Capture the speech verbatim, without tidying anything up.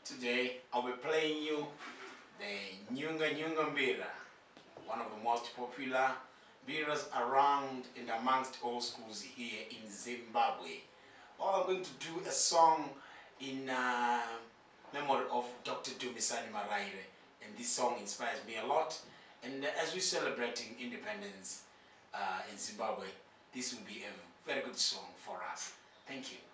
Today I'll be playing you the Nyunga Nyunga Mbira, one of the most popular mbiras around and amongst all schools here in Zimbabwe. Well, I'm going to do a song in uh, memory of Doctor Dumisani Maraire, and this song inspires me a lot. And uh, as we're celebrating independence uh, in Zimbabwe, this will be a very good song for us. Thank you.